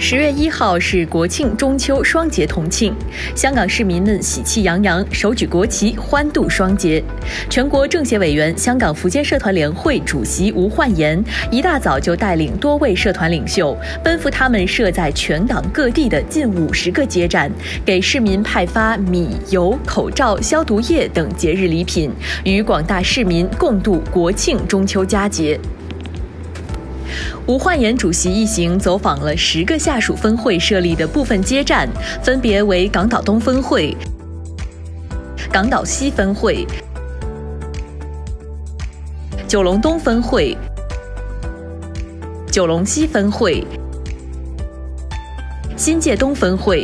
10月1号是国庆中秋双节同庆，香港市民们喜气洋洋，手举国旗，欢度双节。全国政协委员、香港福建社团联会主席吴焕言一大早就带领多位社团领袖奔赴他们设在全港各地的近50个街站，给市民派发米、油、口罩、消毒液等节日礼品，与广大市民共度国庆中秋佳节。吴焕言主席一行走访了10个下属分会设立的部分街站，分别为港岛东分会、港岛西分会、九龙东分会、九龙西分会、新界东分会、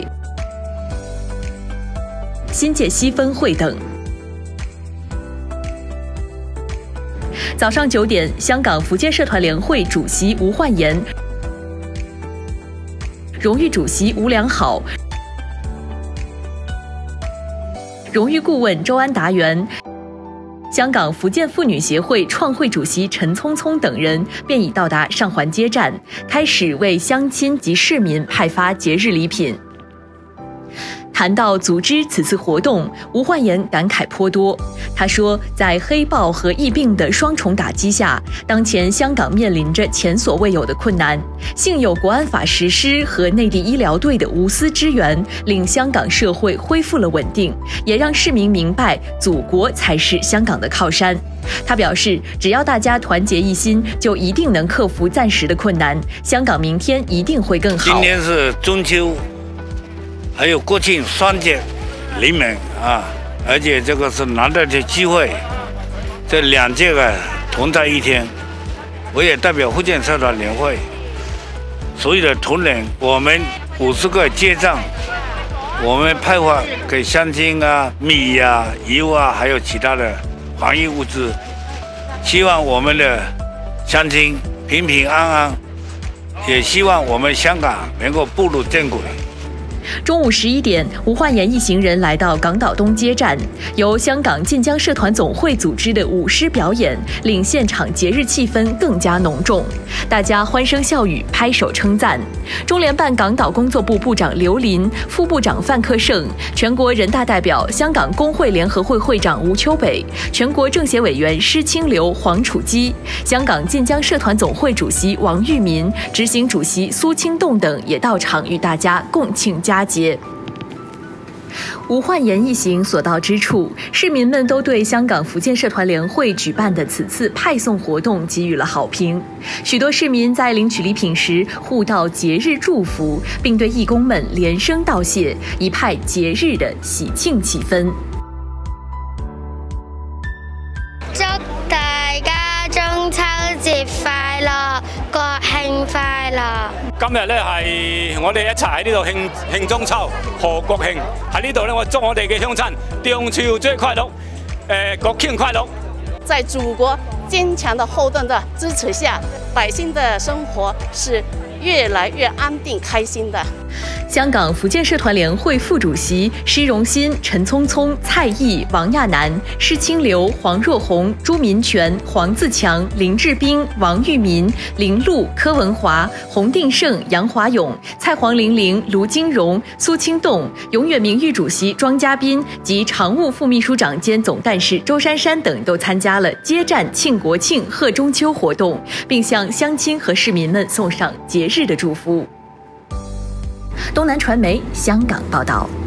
新界西分会等。早上9点，香港福建社团联会主席吴焕言、荣誉主席吴良好、荣誉顾问周安达元、香港福建妇女协会创会主席陈聪聪等人便已到达上环街站，开始为乡亲及市民派发节日礼品。谈到组织此次活动，吴焕言感慨颇多。他说，在黑暴和疫病的双重打击下，当前香港面临着前所未有的困难。幸有国安法实施和内地医疗队的无私支援，令香港社会恢复了稳定，也让市民明白祖国才是香港的靠山。他表示，只要大家团结一心，就一定能克服暂时的困难，香港明天一定会更好。 今天是中秋，还有国庆双节临门啊，而且这个是难得的机会，这2届同在一天。我也代表福建社团联会所有的同仁，我们50个街站，我们派发给乡亲米油还有其他的防疫物资，希望我们的乡亲平平安安，也希望我们香港能够步入正轨。 中午11点，吴焕言一行人来到港岛东街站，由香港晋江社团总会组织的舞狮表演，令现场节日气氛更加浓重。大家欢声笑语，拍手称赞。中联办港岛工作部部长刘琳、副部长范克胜、全国人大代表、香港工会联合会会长吴秋北、全国政协委员施清流、黄楚基、香港晋江社团总会主席王玉民、执行主席苏清栋等也到场与大家共庆佳节。吴焕言一行所到之处，市民们都对香港福建社团联会举办的此次派送活动给予了好评。许多市民在领取礼品时互道节日祝福，并对义工们连声道谢，一派节日的喜庆气氛。 祝大家中秋節快樂，國慶快樂！ 今日咧係我哋一齊喺呢度慶中秋、賀國慶。喺呢度咧，我祝我哋嘅鄉親中秋節快樂，國慶快樂。 在祖國堅強的後盾的支持下，百姓的生活是越來越安定、開心的。 香港福建社团联会副主席施荣新、陈聪聪、蔡毅、王亚楠、施清流、黄若红、朱民权、黄自强、林志斌、王玉民、林禄、柯文华、洪定胜、杨华勇、蔡黄玲玲、卢金荣、苏清栋、永远名誉主席庄家斌及常务副秘书长兼总干事周珊珊等都参加了街站庆国庆、贺中秋活动，并向乡亲和市民们送上节日的祝福。东南传媒香港报道。